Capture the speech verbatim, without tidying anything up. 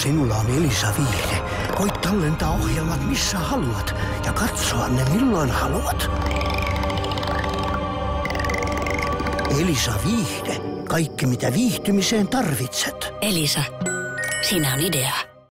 sinulla on Elisa Viihde. Voit tallentaa ohjelmat missä haluat ja katsoa ne milloin haluat. Elisa Viihde. Kaikki mitä viihtymiseen tarvitset. Elisa, siinä on idea.